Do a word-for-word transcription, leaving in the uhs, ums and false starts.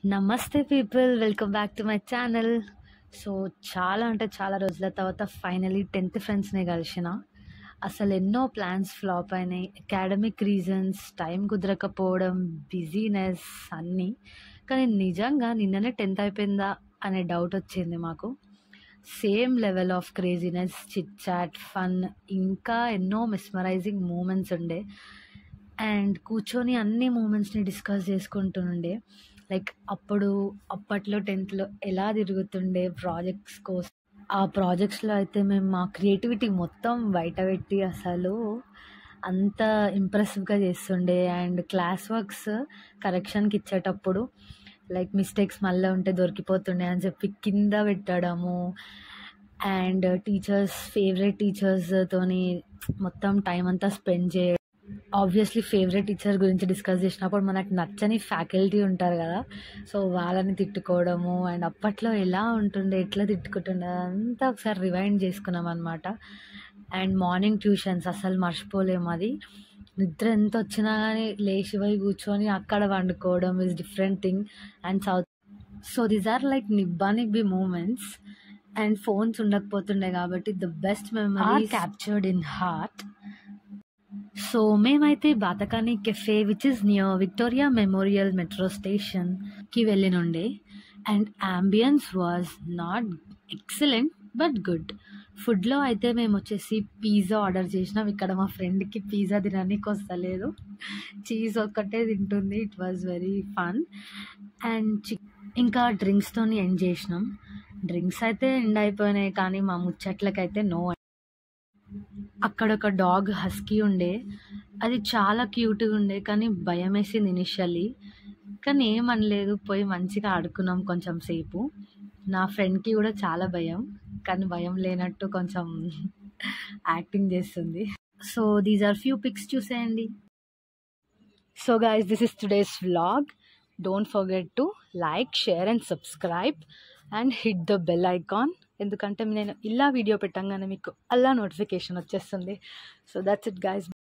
నమస్తే people, welcome back to my channel. So చాలా అంటే చాలా రోజుల తర్వాత ఫైనలీ టెన్త్ ఫ్రెండ్స్ని కలిసిన. అసలు ఎన్నో ప్లాన్స్ ఫ్లాప్ అయినాయి, అకాడమిక్ రీజన్స్, టైం కుదరకపోవడం, బిజీనెస్ అన్నీ. కానీ నిజంగా నిన్ననే టెన్త్ అయిపోయిందా అనే డౌట్ వచ్చింది మాకు. Same level of craziness, chit chat, fun, ఇంకా ఎన్నో మెస్మరైజింగ్ మూమెంట్స్ ఉండే. అండ్ కూర్చొని అన్ని మూమెంట్స్ని డిస్కస్ చేసుకుంటుండే. లైక్ అప్పుడు అప్పట్లో టెన్త్లో ఎలా తిరుగుతుండే ప్రాజెక్ట్స్ కోసం. ఆ ప్రాజెక్ట్స్లో అయితే మేము మా క్రియేటివిటీ మొత్తం బయట పెట్టి అసలు అంత ఇంప్రెసివ్గా చేస్తుండే. అండ్ క్లాస్ వర్క్స్ కరెక్షన్కి ఇచ్చేటప్పుడు లైక్ మిస్టేక్స్ మళ్ళీ ఉంటే దొరికిపోతుండే అని చెప్పి కింద పెట్టడము. అండ్ టీచర్స్, ఫేవరెట్ టీచర్స్తోని మొత్తం టైం అంతా స్పెండ్ చేయడం. ఆబ్వియస్లీ ఫేవరెట్ టీచర్ గురించి డిస్కస్ చేసినప్పుడు మనకు నచ్చని ఫ్యాకల్టీ ఉంటారు కదా, సో వాళ్ళని తిట్టుకోవడము. అండ్ అప్పట్లో ఎలా ఉంటుండే, ఎట్లా తిట్టుకుంటుండే అంతా ఒకసారి రివైండ్ చేసుకున్నాం అనమాట. అండ్ మార్నింగ్ ట్యూషన్స్ అసలు మర్చిపోలేము. అది నిద్ర ఎంత వచ్చినా కానీ లేచి పోయి కూర్చొని అక్కడ వండుకోవడం is different thing. And south so these are like నిబ్బా నిబ్బి మూమెంట్స్. అండ్ ఫోన్స్ ఉండకపోతుండే కాబట్టి the best memory captured in heart. So మేమైతే బాతకాని cafe which is near Victoria Memorial metro స్టేషన్కి వెళ్ళినుండే. And ambience was not excellent but good. ఫుడ్లో అయితే మేము వచ్చేసి పిజ్జా ఆర్డర్ చేసినాం. ఇక్కడ మా ఫ్రెండ్కి పిజ్జా తినడానికి వస్తలేదు, చీజ్ ఒక్కటే తింటుంది. It was very fun. And చి ఇంకా డ్రింక్స్తో ఎండ్ చేసినాం. డ్రింక్స్ అయితే ఎండ్ అయిపోయినాయి కానీ మా ముచ్చట్లకైతే నో. అక్కడ ఒక డాగ్ హస్కీ ఉండే, అది చాలా క్యూట్గా ఉండే కానీ భయం వేసింది ఇనిషియల్లీ. కానీ ఏమనలేదు, పోయి మంచిగా ఆడుకున్నాం కొంచెం సేపు. నా ఫ్రెండ్కి కూడా చాలా భయం, కానీ భయం లేనట్టు కొంచెం యాక్టింగ్ చేస్తుంది. So these are few pics, చూసేయండి. So guys, this is today's vlog. Don't forget to like, share and subscribe and hit the bell icon. ఎందుకంటే నేను ఇలా వీడియో పెట్టంగానే మీకు అలా నోటిఫికేషన్ వచ్చేస్తుంది. So that's it guys.